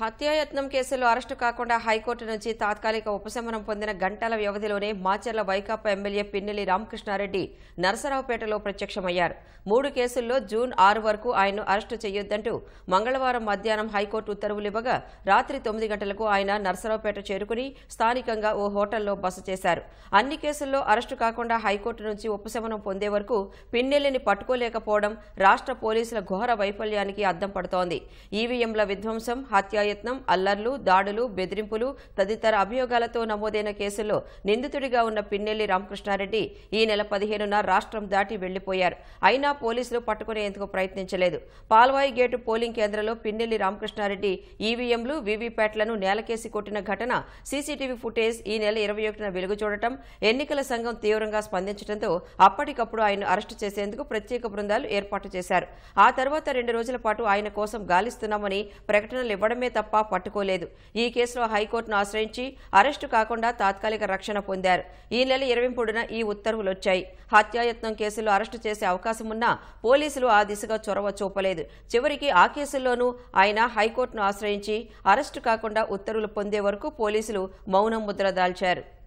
హత్యాయత్నం కేసులో అరెస్టు కాకుండా హైకోర్టు నుంచి తాత్కాలిక ఉపశమనం పొందిన గంటల వ్యవధిలోనే మాచర్ల వైకాపా ఎమ్మెల్యే పిన్నెల్లి రామకృష్ణారెడ్డి నరసరావుపేటలో ప్రత్యక్షమయ్యారు. 3 కేసుల్లో జూన్ 6 వరకు ఆయన్ను అరెస్టు చేయొద్దంటూ మంగళవారం మధ్యాహ్నం హైకోర్టు ఉత్తర్వులివ్వగా రాత్రి 9 గంటలకు ఆయన నరసరావుపేట చేరుకుని స్థానికంగా ఓ హోటల్లో బస చేశారు. అన్ని కేసుల్లో అరెస్టు కాకుండా హైకోర్టు నుంచి ఉపశమనం పొందే వరకు పిన్నెల్లిని పట్టుకోలేకపోవడం రాష్ట్ర పోలీసుల ఘోర వైఫల్యానికి అద్దం పడుతోంది. ఈవీఎంల విధ్వంసం, హత్యాయత్నం, అల్లర్లు, దాడులు, బెదిరింపులు తదితర అభియోగాలతో నమోదైన కేసుల్లో నిందితుడిగా ఉన్న పిన్నెల్లి రామకృష్ణారెడ్డి ఈ నెల 15న రాష్ట్రం దాటి వెళ్లిపోయారు. అయినా పోలీసులు పట్టుకునేందుకు ప్రయత్నించలేదు. పాల్వాయి గేటు పోలింగ్ కేంద్రంలో పిన్నెల్లి రామకృష్ణారెడ్డి ఈవీఎంలు, వీవీప్యాట్లను నేలకేసి కొట్టిన ఘటన సీసీటీవీ ఫుటేజ్ ఈ నెల 21న వెలుగు చూడటం, ఎన్నికల సంఘం తీవ్రంగా స్పందించడంతో అప్పటికప్పుడు ఆయన అరెస్టు చేసేందుకు ప్రత్యేక బృందాలు ఏర్పాటు చేశారు. ఆ తర్వాత 2 రోజుల పాటు ఆయన కోసం గాలిస్తున్నామని ప్రకటనలు ఇవ్వడమే తప్ప పట్టుకోలేదు. ఈ కేసులో హైకోర్టును ఆశ్రయించి అరెస్టు కాకుండా తాత్కాలిక రక్షణ పొందారు. ఈ నెల 23న ఈ ఉత్తర్వులొచ్చాయి. హత్యాయత్నం కేసులో అరెస్టు చేసే అవకాశం ఉన్నా పోలీసులు ఆ దిశగా చొరవ చూపలేదు. చివరికి ఆ కేసుల్లోనూ ఆయన హైకోర్టును ఆశ్రయించి అరెస్టు కాకుండా ఉత్తర్వులు పొందే వరకు పోలీసులు మౌనం ముద్ర దాల్చారు.